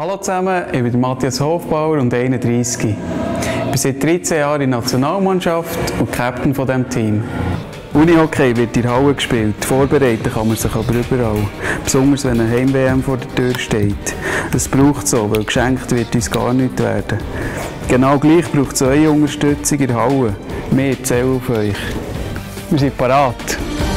Hallo zusammen, ich bin Matthias Hofbauer und 31. Ich bin seit 13 Jahren in der Nationalmannschaft und Captain von diesem Team. Unihockey wird in der Halle gespielt, vorbereiten kann man sich aber überall. Besonders wenn eine Heim-WM vor der Tür steht. Das braucht es so, weil geschenkt wird uns gar nichts werden. Genau gleich braucht es eure Unterstützung in der Halle. Wir zählen auf euch. Wir sind parat.